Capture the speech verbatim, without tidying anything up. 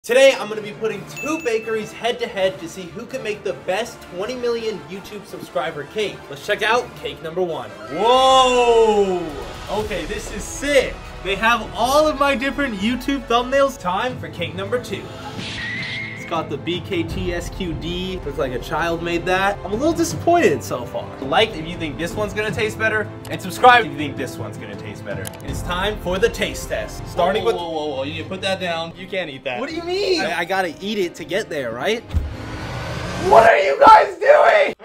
Today, I'm going to be putting two bakeries head to head to see who can make the best twenty million YouTube subscriber cake. Let's check out cake number one. Whoa! Okay, this is sick. They have all of my different YouTube thumbnails. Time for cake number two. It's got the B K T S Q D. Looks like a child made that. I'm a little disappointed so far. Like if you think this one's gonna taste better, and subscribe if you think this one's gonna taste better. It's time for the taste test. Starting whoa, with- whoa, whoa, whoa, you need to put that down. You can't eat that. What do you mean? I, I gotta eat it to get there, right? What are you guys doing?